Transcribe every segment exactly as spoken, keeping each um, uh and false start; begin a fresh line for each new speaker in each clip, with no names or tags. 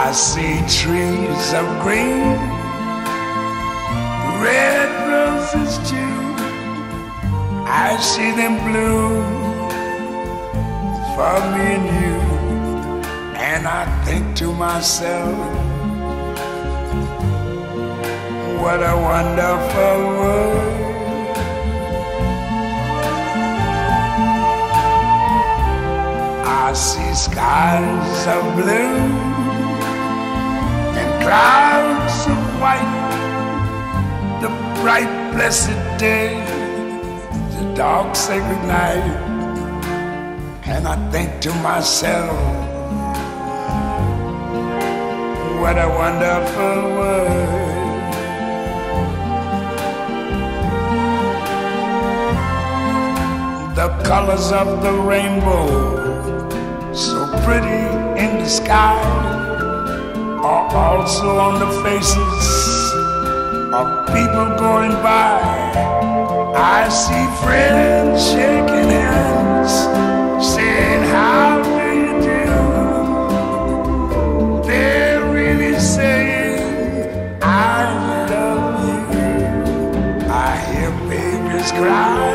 I see trees of green, red roses too. I see them bloom for me and you. And I think to myself, what a wonderful world. I see skies of blue and clouds of white, the bright blessed day, the dark sacred night. And I think to myself, what a wonderful world. The colors of the rainbow, so pretty in the sky, are also on the faces of people going by. I see friends shaking hands, saying, how do you do? They're really saying, I love you. I hear babies cry,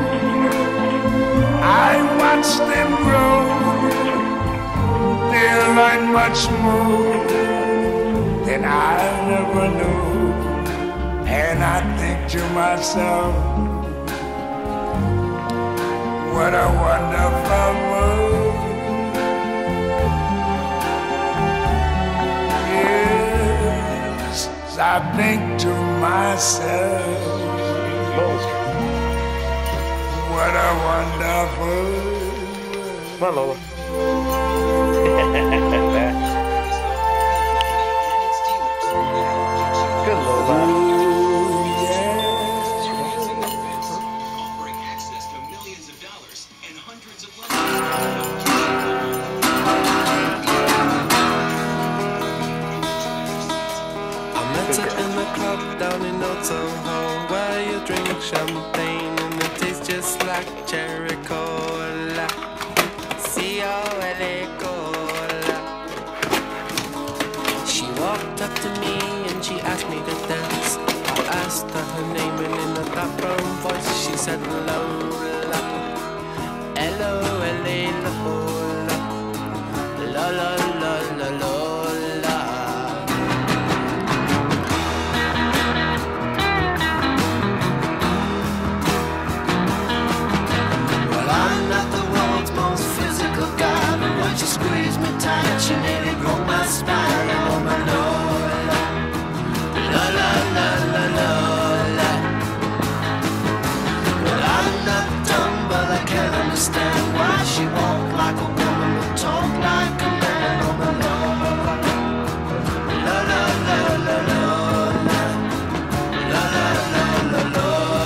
I watch them grow. They'll learn much more than I never knew. And I think to myself, what a wonderful world. Yes, I think to myself, what a wonderful world.
Come on, Lola. Good, Lola.
Down in Old Soho, where you drink champagne and it tastes just like cherry cola. C O L A cola. She walked up to me and she asked me to dance. I asked her her name and in a dark brown voice she said Lola. L O L A Lola. Lola, Lola, Lola. She squeezed me tight, she nearly broke my spine. Oh my Lola, Lola, Lola, Lola. Well, I'm not dumb, but I can't understand why she walked like a woman but talk like a man. Oh my Lola, Lola, Lola, Lola, Lola, Lola, Lola.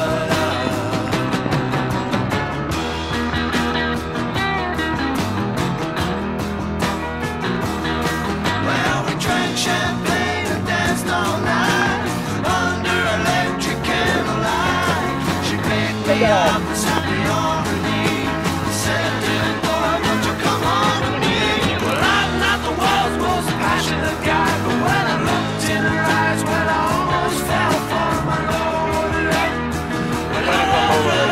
Champagne and danced all night under electric candlelight. She picked me up and sat me on her knee, said, "Dear boy, won't you come home with me?" Well, I'm not the world's most passionate guy, but when I looked in her eyes, when I almost fell for my Lola, Lola,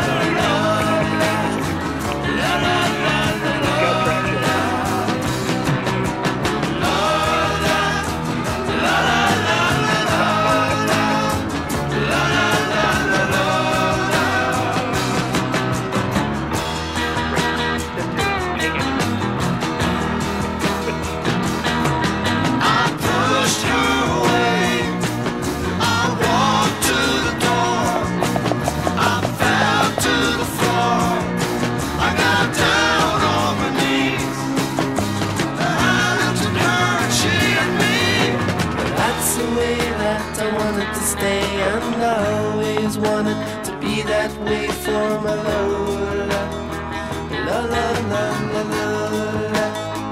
and I always wanted to be that way for my Lola, Lola, Lola, Lola.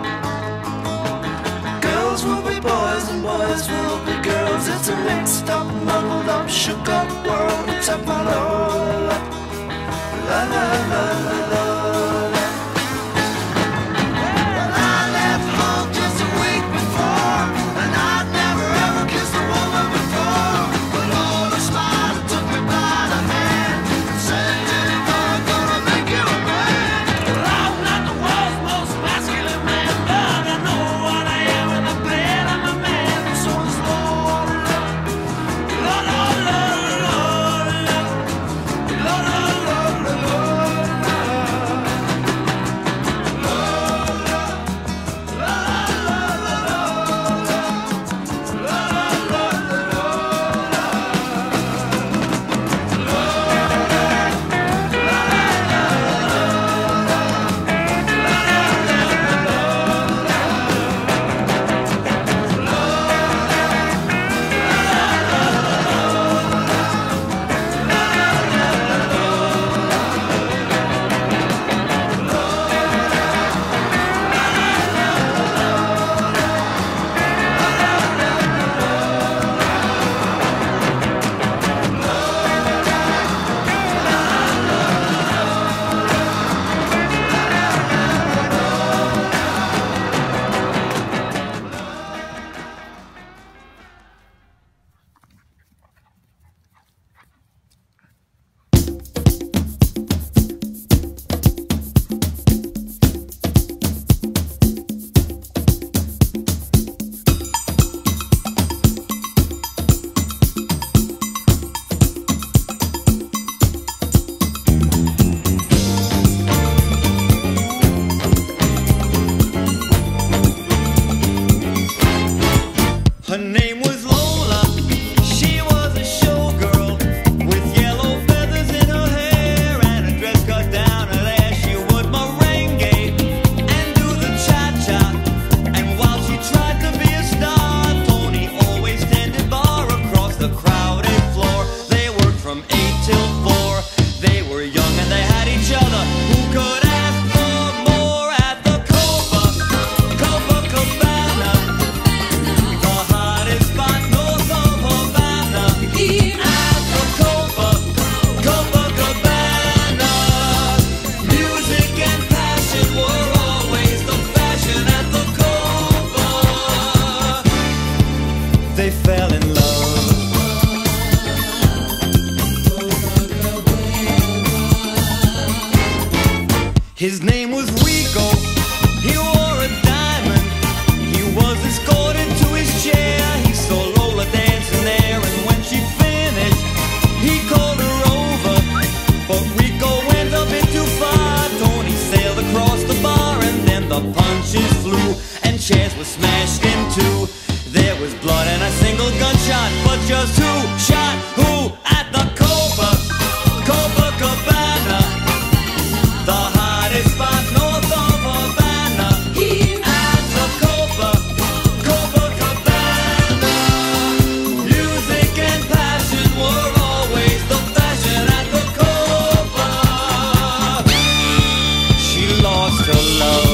Girls will be boys and boys will be girls. It's a mixed up, muddled up, shook up world. It's up my Lola, Lola, Lola, Lola. Well, I left home just a week before.
His name was Rico, he wore a diamond. He was escorted to his chair. He saw Lola dancing there, and when she finished, he called her over. But Rico went a bit too far. Tony sailed across the bar, and then the punches flew, and chairs were smashed in two. There was blood and a single gunshot, but just who shot who at the Copa, Copacabana, the hottest spot north of Havana. At the Copa, Copacabana, music and passion were always the fashion at the Copa. She lost her love.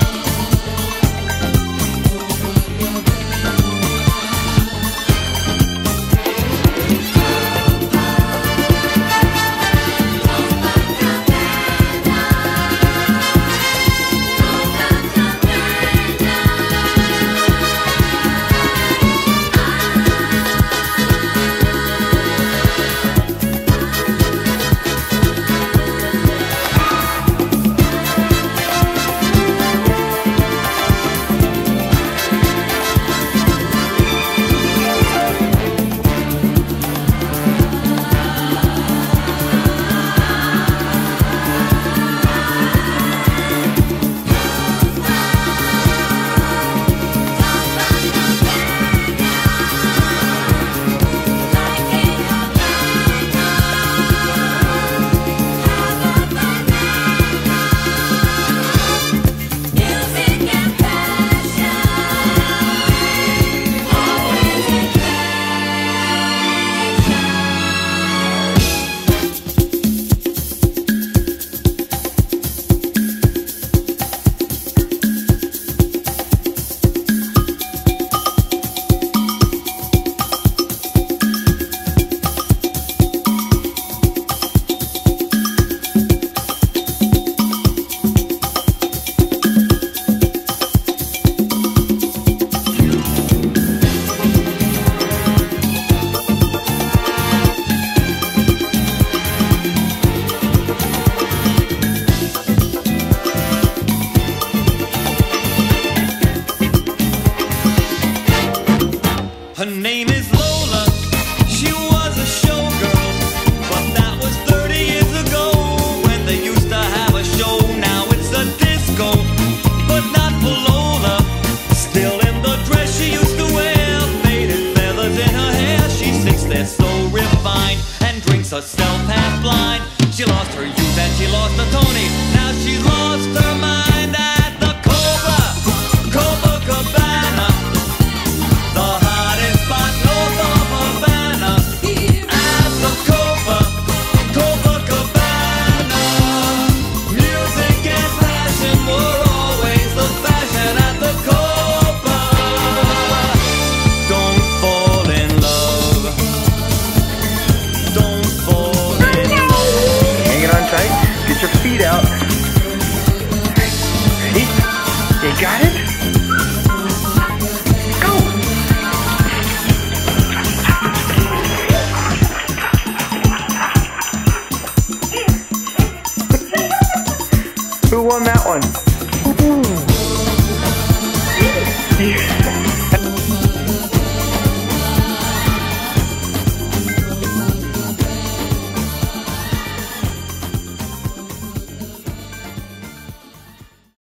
Her name is Lola, she was a showgirl, but that was thirty years ago, when they used to have a show. Now it's a disco, but not for Lola. Still in the dress she used to wear, faded feathers in her hair. She sits there so refined, and drinks herself half blind. She lost her youth and she lost her Tony.